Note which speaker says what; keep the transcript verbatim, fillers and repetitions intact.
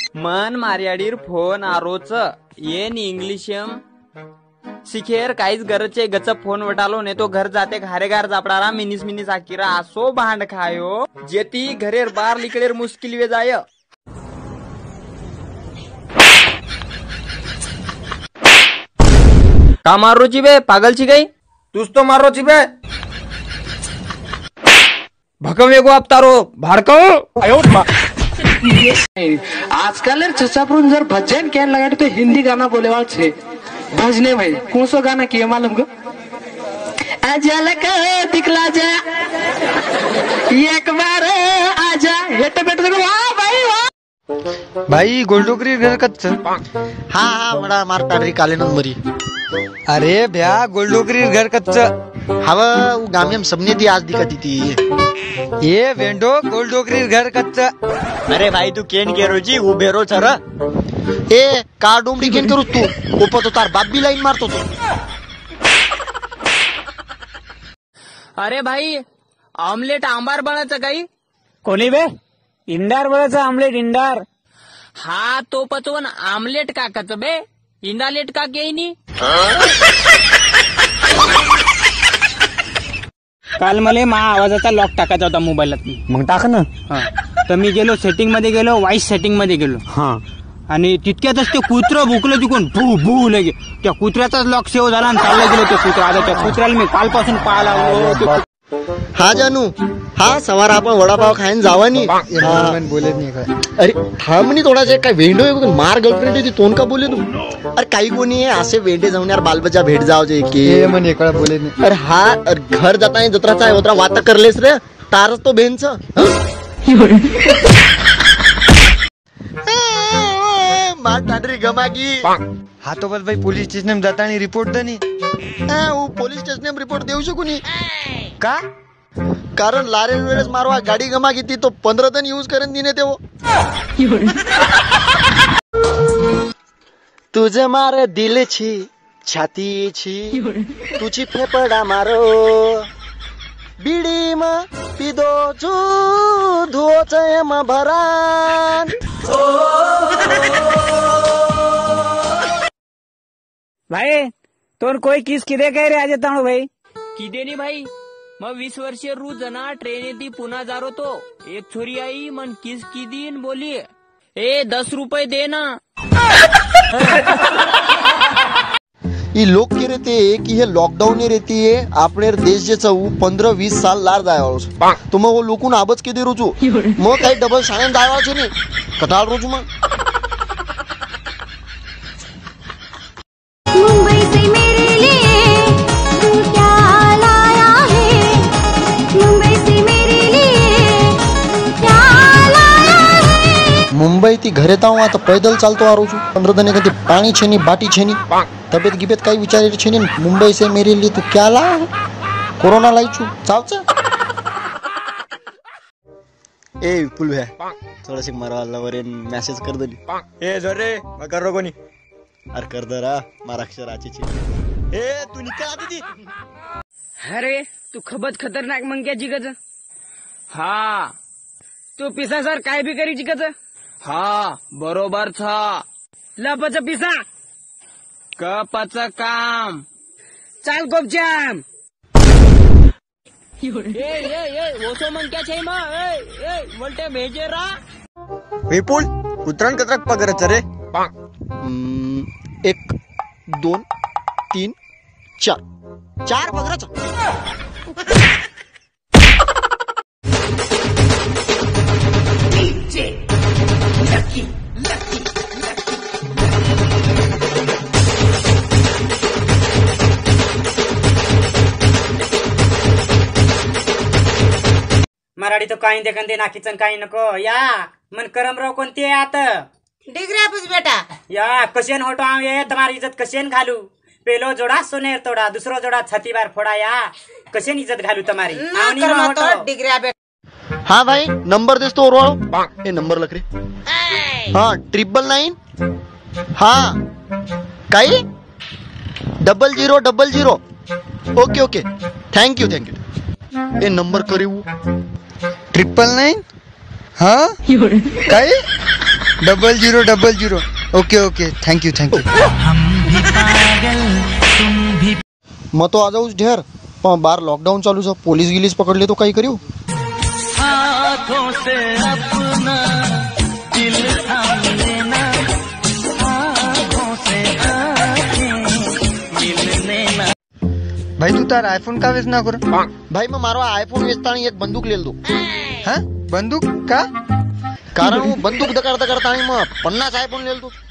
Speaker 1: मन मार्याडीर फोन आरोच येन इंग्लिशम शिखेर काहीच गरजचे गचप फोन वटालो ने तो घर जाते घारेगार जापडारा मिनिस मिनिस आकिरा आसो भांड खायो जेती घरेर बार लिकडेर मुश्किल वे जाय का मारो ची बे पागल ची गई
Speaker 2: तूच तो मारो ची बे भकम को अपतारो भाड़को
Speaker 3: आजकल चचापुर जर भजन क्या लगा तो हिंदी गाना बोले वाल छे भजने भाई कौन सा गाना किया मालूम को अजल का दिखला जा एक बार आजा हेट बेट देखो वाह भाई वाह
Speaker 4: भाई गोल्डोकरी घर कच्च
Speaker 5: हा हा बड़ा मारता रे काले नंबरी
Speaker 4: अरे भैया गोल्डोकरी घर कच्च
Speaker 5: हवा वो गामी हम सबने दी आज दिखती थी
Speaker 4: ये वेंडो गोल्डोकरी घर कच्च
Speaker 1: अरे भाई तू केन के रोजी उभे रो चरा
Speaker 5: ए का डोमडी केन करू तू ऊपर तो तार बाप भी लाइन मारतो तो
Speaker 1: अरे भाई ऑमलेट आंबार बनायचं काही
Speaker 3: कोणी बे इंडार बनायचं आमलेट इंडार
Speaker 1: हा तो पचवून आमलेट काकाच बे इंडालेट का केनी
Speaker 3: काल मला मा आवाजाचा लॉक टाकायचा होता मोबाईलात
Speaker 4: मग टाक ना
Speaker 3: तर मी गेलो सेटिंग मध्ये गेलो वाईस सेटिंग मध्ये गेलो
Speaker 4: हा
Speaker 3: आणि तितक्यातच ते कुत्र भुकलं तिकून भू भू लगे त्या कुत्र्याचाच लॉक सेव झाला आणि चाललं गेलो ते कुत्र आता त्या कुत्र्याला मी कालपासून पाहायला लागलो
Speaker 5: हा जानू हा सवार आपण वडापाव खायन जावा नी
Speaker 4: बोलत नाही काय
Speaker 5: अरे थांबनी थोडासा काय वेंडो आहे मार गर्लफ्रेंड आहे ती तोंड का बोले तू अरे काही कोणी आहे असे वेंडे जाऊन यार बालबच्चा भेट जाव जे की
Speaker 4: म्हणे कळा बोलत नाही
Speaker 5: अरे हा अरे घर जाता जत्राचा आहे होता वाता करलेस रे तारच तो बेनच मार टाडरी गमागी
Speaker 4: हा तो बस भाई पोलीस स्टेशन जाता आणि रिपोर्ट दनी
Speaker 5: पोलीस स्टेशन रिपोर्ट देऊ शकू नी
Speaker 4: का
Speaker 5: कारण लारेल वेळेस मारवा गाडी गमा घेती तो पंधरा दिन यूज करेन दिने ते तुझे मारे दिल छी छाती छी तुझी फेफडा मारो बिडी म पिदो छु धुओच म भरान
Speaker 3: भाई तोर कोई किस किदे कह रे आज ताणू भाई
Speaker 1: किदे नी भाई मग वीस वर्षीय रू जना ट्रेन येते पुन्हा जारो तो एक छोरी आई मन किस की दिन बोली ए दस रुपए दे ना
Speaker 5: ये लोग के रहते है कि ये लॉकडाउन में रहती है अपने देश जे चौ पंद्रह बीस साल लार जाय तो मग वो लोकून आबच के दे रोजू मग काही डबल शाळेत जायवा छे नी कटाळ रोजू मग
Speaker 6: मुंबई से मेरे लिए तू क्या लाया है मुंबई से मेरे लिए तू क्या लाया है
Speaker 5: मुंबई ती घरे ताऊ आता पैदल चालतो आ रोजू पंद्रह दिन कधी पाणी छेनी बाटी छेनी तब्येत गिबेत काही विचार छेनी मुंबई से मेरे लिए तू क्या लाया है कोरोना लाई छू चावच ए विपुल है थोड़ा सी मरवा लवरे मैसेज कर दली
Speaker 4: ए जरे मग कर कोणी
Speaker 5: अरे कर दरा मारा अक्षराची ए तू निकाल आती ती
Speaker 3: अरे तू खबत खतरनाक मंग्या जिगज
Speaker 1: हा
Speaker 3: तू पिसा सर काय बी करी जिगज
Speaker 1: हा बरोबर छ
Speaker 3: लपच पिसा
Speaker 1: कपच काम
Speaker 3: चाल गोपजाम
Speaker 1: ए ए ए ओसो मन क्या छै मा ए ए बोलते भेजे रा
Speaker 4: विपुल उतरण कतरक पगरच रे
Speaker 5: एक दोन तीन चार चार पगराच
Speaker 3: मराठी तो काही देखन दे नाकीचन काही नको या मन करमराव कोणती आता
Speaker 7: डिग्री आपस बेटा
Speaker 3: या कशेन होटो आवे तुम्हारी इज्जत कशेन घालू पेलो जोड़ा सोनेर तोड़ा दूसरो जोड़ा छती बार फोड़ा या कशेन इज्जत घालू तुम्हारी आवनी मा होटो
Speaker 7: डिग्री बेटा
Speaker 5: हाँ भाई नंबर देस तो रोड़ो ए नंबर लग रही हाँ ट्रिपल नाइन हाँ काई double zero double zero okay okay thank you thank you ए नंबर करी
Speaker 4: ट्रिपल नाइन हाँ काय
Speaker 5: double zero double zero okay okay thank you thank you मैं तो आ जाऊँ ढेर पण बार लॉकडाउन चालू है पोलीस गिलीस पकडले तो काही करू भाई तू तार आईफोन का वेच ना कर भाई मैं मारो आईफोन वेचता एक बंदूक ले दो हाँ बंदूक का कारण वो बंदूक दकार दकार ताणी मग पन्नास आयफोन ले दो